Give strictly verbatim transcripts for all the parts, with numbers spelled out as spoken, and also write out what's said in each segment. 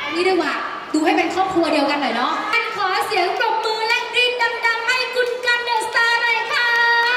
นี่ดีกว่าดูให้เป็นครอบครัวเดียวกันหน่อยเนาะขอเสียงปรบมือและกรี๊ดดังๆให้คุณกันเดอะสตาร์หน่อยค่ะ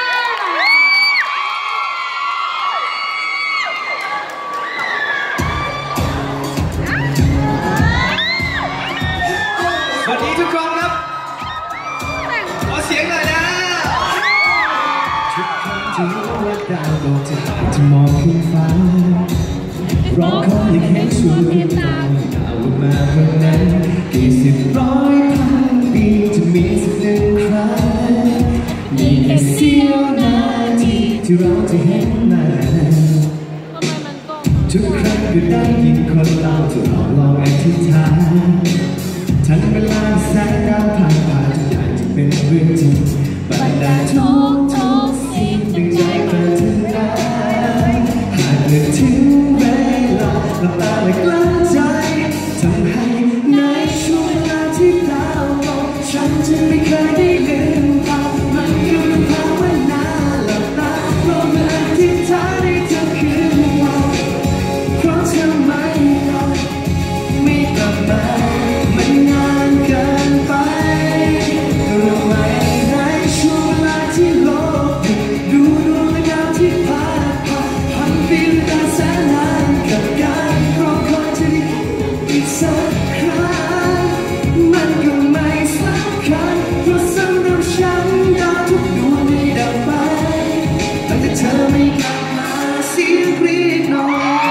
สวัสดีทุกคนครับขอเสียงหน่อยนะทุกครั้งที่รู้ว่าดาวโลกจะหายจะมองขึ้นฟ้ารอคอยให้แค่ช่วยดาวดาวลงมาเมื่อนั้นกี่สิบร้อยพันปีจะมีสักหนึ่งครั้งมีแค่เสี้ยวนาทีที่เราจะเห็นมันทุกครั้งก็ได้ยินคนเล่าจะลองลองอธิษฐานทั้งเวลาแสงดาวผ่านผ่านทุกอย่างจะเป็นเรื่องจริงบรรดาทุกทุกสิ่งตั้งใจมาถึงได้หากเกิดถึงเวลาหลับตาและกลั้นใจทำให้ในช่วงเวลาที่ดาวตกฉันจะไม่เคยได้ลืมตามันคือภาวนาหลับตาเพราะเมื่ออธิษฐานให้เธอคืนวันเพราะเธอไม่รอไม่กลับมามันนานเกินไปรู้ไหมในช่วงเวลาที่โลกดูดวงและดาวที่พาผ่านพันปีหรือแสนนานกับการรอคอยจะได้อีกสักครั้งมันก็ไม่สำคัญเพราะสำหรับฉันดาวทุกดวงได้ดับไปตั้งแต่เธอไม่กลับมาเสียงกรี๊ดน้อย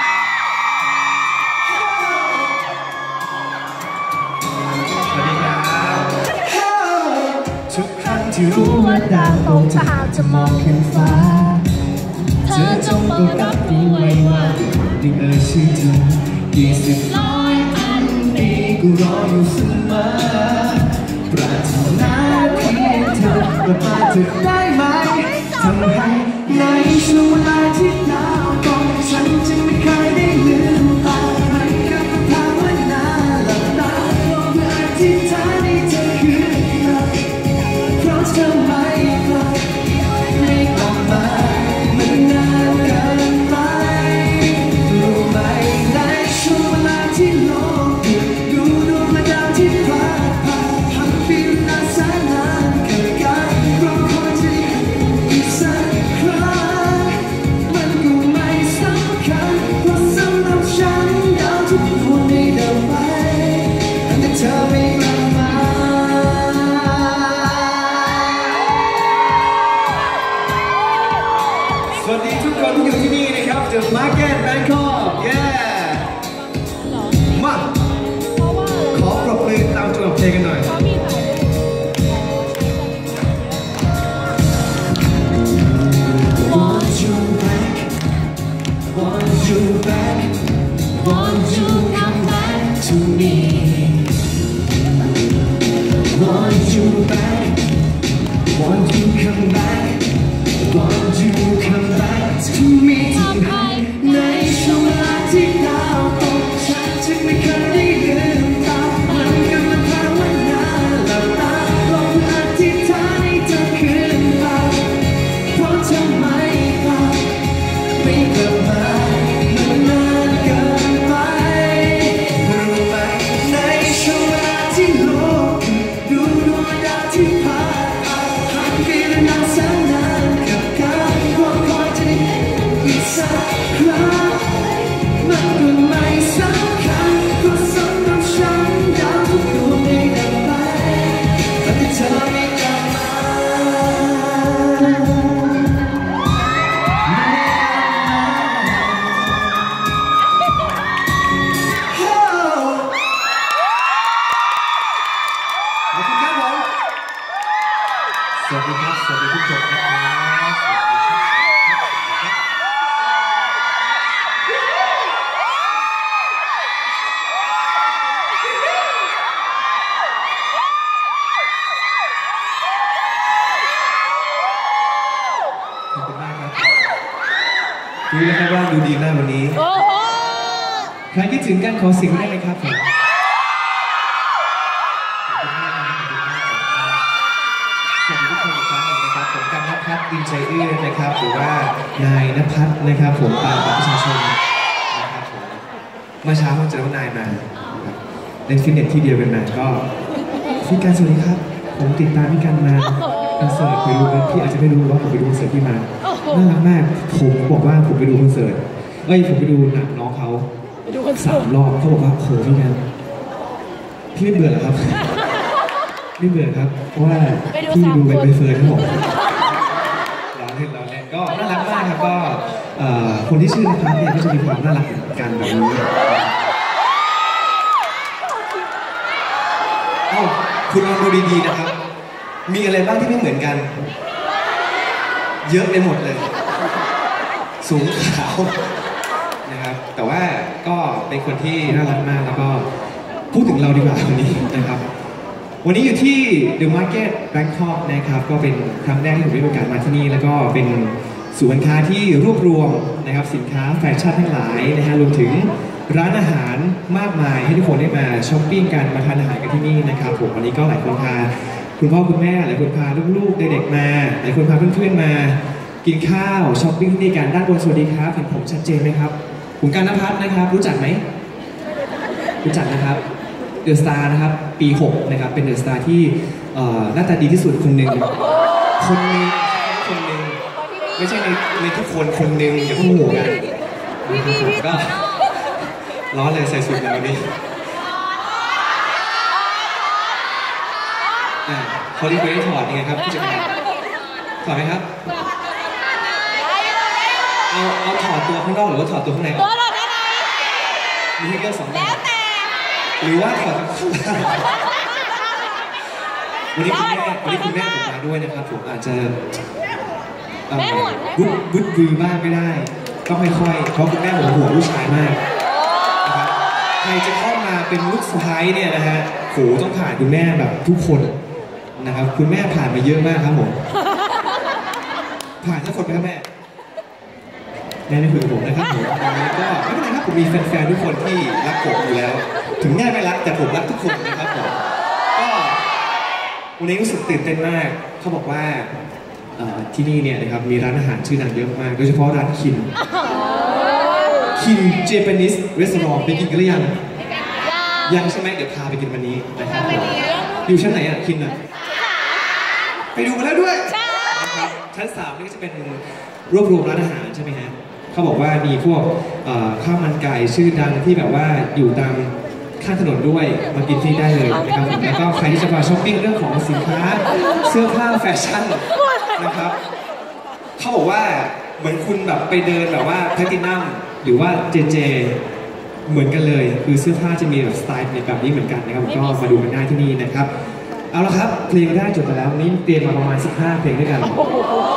ทุกครั้งที่รู้ว่าดาวตกจะหาจะมองขึ้นฟ้าเธอจงโปรดรับรู้ไว้ว่าได้เอ่ยชื่อเธอกี่สิบร้อยพันปีกูรออยู่เสมอปรารถนาเพียงเธอกลับมาเธอได้ไหมทำให้ในช่วงเวลาที่ดาวตกฉันจะไม่เคยได้ลืมตาให้กับภาวนาหลับตาเพื่ออธิษฐานให้เธอคืนมาเพราะเธอไม่กลับไม่กลับมามันนานเกินไปรู้ไหมในช่วงเวลาที่โลกดูดวงและดาวที่พาผ่านพันปีนานแสนนานกับการรอคอยจะได้อีกสักครั้งมันก็ไม่สำคัญเพราะสำหรับฉันดาวทุกดวงได้ดับไปตั้งแต่เธอไม่กลับมาสวัสดีทุกคนที่อยู่ที่นี่นะครับ The Market Bangkok เย้มาขอปรบมือตามจังหวะเพลงกันหน่อย Want you back Want you back Want you come back to me Want you back Want you come back Want you come back to me ในช่วงเวลาที่ดาวตกฉันจึงไม่เคยได้ลืมตามันกำลังภาวนาหลับตาลองอธิษฐานให้เธอคืนมาเพราะเธอไม่กลับไม่กลับมามันนานเกินไปรู้ไหมในช่วงเวลาที่โลกดูดวงดาวที่พาผ่านพันปีและนานแสนนานกับการรอคอยจะได้อีกสักครั้งมันก็ไม่สำคัญเพราะสำหรับฉันดาวทุกดวงได้ดับไปแต่ที่เธอไม่กลับมาสวัสดีครับ สวัสดีทุกคนนะครับขอบคุณมากครับดูนะครับว่าดูดีมากวันนี้ใครคิดถึงกันขอเสียงได้ไหมครับผมสวัสดีทุกคนอีกครั้งหนึ่งนะครับผมกันณภัทร อินใจเอื้อนะครับหรือว่านายณภัทรนะครับผมตามบัตรประชาชนนะครับผมเมื่อเช้าเพิ่งเจอว่านายมาครับเล่นฟิตเนสที่เดียวกันมาก็พี่การสวัสดีครับผมติดตามพี่การมาคอนเสิร์ตไปดูพี่อาจจะไม่รู้ว่าผมไปดูคอนเสิร์ตที่มาน่ารักมากผมบอกว่าผมไปดูคอนเสิร์ตเอ้ยผมไปดูหนังน้องเขาสามรอบเขาบอกว่าโหพี่การพี่ไม่เบื่อเหรอครับไม่เบื่อครับเพราะว่าพี่ดูไปไปเฟิร์นครับผมร้องเล่นร้องเล่นก็น่ารักมากครับก็คนที่ชื่อนะครับเนี่ยก็จะมีความน่ารักเหมือนกันแบบนี้เอ้าคุณลองดูดีๆนะครับมีอะไรบ้างที่ไม่เหมือนกันเยอะไปหมดเลยสูงขาวนะครับแต่ว่าก็เป็นคนที่น่ารักมากแล้วก็พูดถึงเราดีกว่าวันนี้นะครับวันนี้อยู่ที่ The Market Bangkok นะครับก็เป็นครั้งแรกที่ผมได้มีโอกาสมาที่นี่แล้วก็เป็นศูนย์การค้าที่รวบรวมนะครับสินค้าแฟชั่นทั้งหลายนะฮะรวมถึงร้านอาหารมากมายให้ทุกคนได้มาช้อปปิ้งกันมาทานอาหารกันที่นี่นะครับผมวันนี้ก็หลายคนพาคุณพ่อคุณแม่หลายคนพาลูกๆเด็กๆมาหลายคนพาเพื่อนๆมากินข้าวช้อปปิ้งที่นี่กันด้านบนสวัสดีครับเห็นผมชัดเจนไหมครับผมการณภัทรนะครับรู้จักไหมรู้จักนะครับเดอะสตาร์นะครับปีหกนะครับเป็นเดอะสตาร์ที่หน้าตาดีที่สุดคนหนึ่งคนหนึ่งคนหนึ่งไม่ใช่ในในทุกคนคนหนึ่งอย่าพูดหัวกันก็ร้อนเลยใส่สุดแล้วนี่พอดีไปถอดยังไงครับผู้จัดการถอดไหมครับเอาเอาถอดตัวข้างนอกหรือว่าถอดตัวข้างในออกมีให้เลือกสองแบบหรือว่าถอดข้างล่างวันนี้คุณแม่วันนี้คุณแม่ผมมาด้วยนะครับผมอาจจะบุดบุดบือบ้างไม่ได้ต้องค่อยๆเพราะคุณแม่ผมห่วงลูกชายมากนะครับใครจะเข้ามาเป็นลูกสะใภ้เนี่ยนะฮะโหต้องผ่านคุณแม่แบบทุกคนนะครับคุณแม่ผ่านมาเยอะมากครับผมผ่านทุกคนไหมครับแม่แม่ไม่คุยกับผมนะครับผมตอนนี้ก็ไม่เป็นไรครับผมมีแฟนๆทุกคนที่รักผมอยู่แล้วถึงแม่ไม่รักแต่ผมรักทุกคนนะครับผมก็วันนี้รู้สึกตื่นเต้นมากเขาบอกว่าที่นี่เนี่ยนะครับมีร้านอาหารชื่อดังเยอะมากโดยเฉพาะร้านคินคินเจแปนิสรีสอร์ทไปกินกันหรือยังยังใช่ไหมเดี๋ยวพาไปกินวันนี้นะครับอยู่ชั้นไหนอ่ะคินอ่ะไปดูมาแล้วด้วยนะครับชั้นสามนี่ก็จะเป็นรวบรวมร้านอาหารใช่ไหมฮะเขาบอกว่ามีพวกข้าวมันไก่ชื่อดังที่แบบว่าอยู่ตามข้างถนนด้วยมากินที่ได้เลยนะครับแล้วก็ใครที่จะมาช้อปปิ้งเรื่องของสินค้าเสื้อผ้าแฟชั่นนะครับเขาบอกว่าเหมือนคุณแบบไปเดินแบบว่าแพลตินัมหรือว่าเจเจเหมือนกันเลยคือเสื้อผ้าจะมีแบบสไตล์แบบนี้เหมือนกันนะครับก็มาดูกันได้ที่นี่นะครับเอาละครับเพลงได้จบไปแล้ววันนี้เตรียมมาประมาณสิบห้าเพลงด้วยกัน